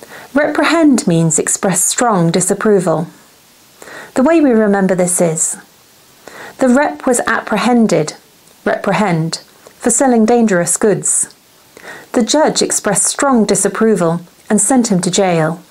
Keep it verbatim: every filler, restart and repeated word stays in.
Reprehend means express strong disapproval. The way we remember this is: the rep was apprehended, reprehend, for selling dangerous goods. The judge expressed strong disapproval and sent him to jail.